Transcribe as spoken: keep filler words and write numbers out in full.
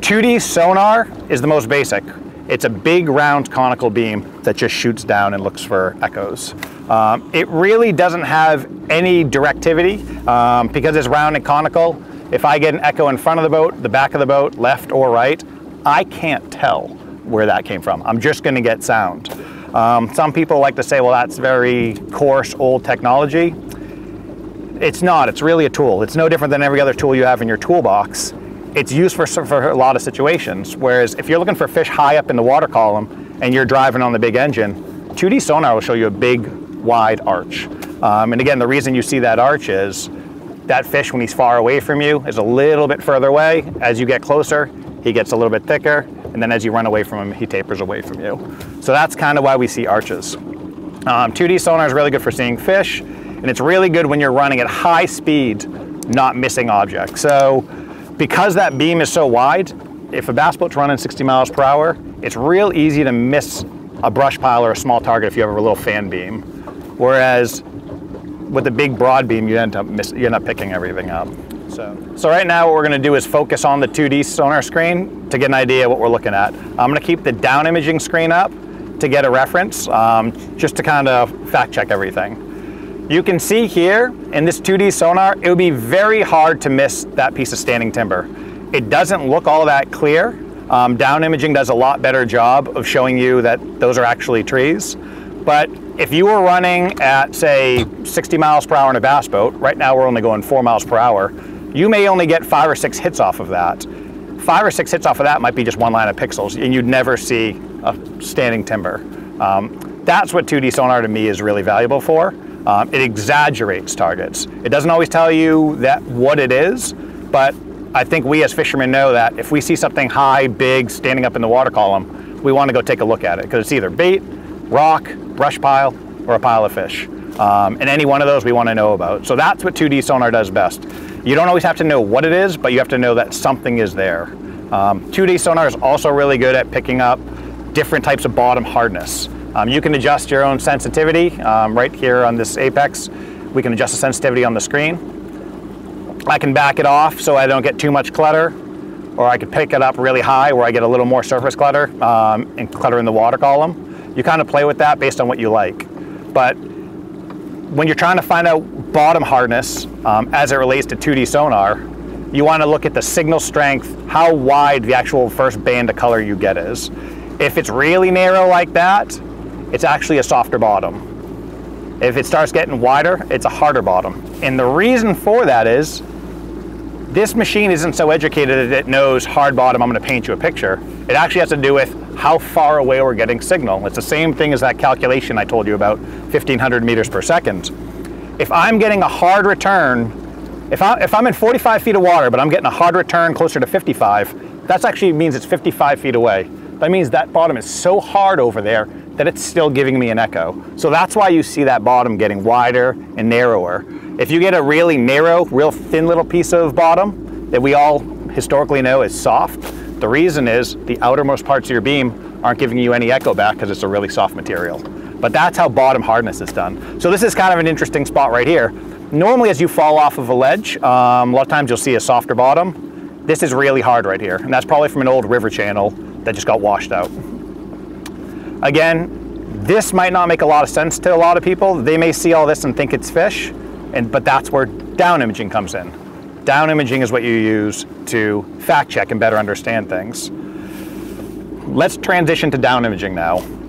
two D sonar is the most basic. It's a big round conical beam that just shoots down and looks for echoes. Um, it really doesn't have any directivity um, because it's round and conical. If I get an echo in front of the boat, the back of the boat, left or right, I can't tell where that came from. I'm just going to get sound. Um, some people like to say, well, that's very coarse, old technology. It's not. It's really a tool. It's no different than every other tool you have in your toolbox. It's used for, for a lot of situations, whereas if you're looking for fish high up in the water column and you're driving on the big engine, two D sonar will show you a big, wide arch. Um, and again, the reason you see that arch is that fish, when he's far away from you, is a little bit further away. As you get closer, he gets a little bit thicker, and then as you run away from him, he tapers away from you. So that's kind of why we see arches. Um, two D sonar is really good for seeing fish, and it's really good when you're running at high speed, not missing objects. So, because that beam is so wide, if a bass boat's running sixty miles per hour, it's real easy to miss a brush pile or a small target if you have a little fan beam. Whereas with a big broad beam, you end up miss, you end up picking everything up. So, so right now what we're gonna do is focus on the two D sonar screen to get an idea of what we're looking at. I'm gonna keep the down imaging screen up to get a reference, um, just to kind of fact check everything. You can see here in this two D sonar, it would be very hard to miss that piece of standing timber. It doesn't look all that clear. Um, down imaging does a lot better job of showing you that those are actually trees. But if you were running at, say, sixty miles per hour in a bass boat, right now we're only going four miles per hour, you may only get five or six hits off of that. Five or six hits off of that might be just one line of pixels, and you'd never see a standing timber. Um, that's what two D sonar to me is really valuable for. Um, it exaggerates targets. It doesn't always tell you that what it is, but I think we as fishermen know that if we see something high, big, standing up in the water column, we want to go take a look at it because it's either bait, rock, brush pile, or a pile of fish. Um, and any one of those we want to know about. So that's what two D sonar does best. You don't always have to know what it is, but you have to know that something is there. Um, two D sonar is also really good at picking up different types of bottom hardness. Um, you can adjust your own sensitivity um, right here on this apex. We can adjust the sensitivity on the screen. I can back it off so I don't get too much clutter, or I could pick it up really high where I get a little more surface clutter um, and clutter in the water column. You kind of play with that based on what you like. But when you're trying to find out bottom hardness um, as it relates to two D sonar, you want to look at the signal strength, how wide the actual first band of color you get is. If it's really narrow like that, it's actually a softer bottom. If it starts getting wider, it's a harder bottom. And the reason for that is, this machine isn't so educated that it knows hard bottom, I'm gonna paint you a picture. It actually has to do with how far away we're getting signal. It's the same thing as that calculation I told you about, fifteen hundred meters per second. If I'm getting a hard return, if, I, if I'm in forty-five feet of water, but I'm getting a hard return closer to fifty-five, that actually means it's fifty-five feet away. That means that bottom is so hard over there that it's still giving me an echo. So that's why you see that bottom getting wider and narrower. If you get a really narrow, real thin little piece of bottom that we all historically know is soft, the reason is the outermost parts of your beam aren't giving you any echo back because it's a really soft material. But that's how bottom hardness is done. So this is kind of an interesting spot right here. Normally as you fall off of a ledge, um, a lot of times you'll see a softer bottom. This is really hard right here, and that's probably from an old river channel that just got washed out. Again, this might not make a lot of sense to a lot of people. They may see all this and think it's fish, and but that's where down imaging comes in. Down imaging is what you use to fact check and better understand things. Let's transition to down imaging now.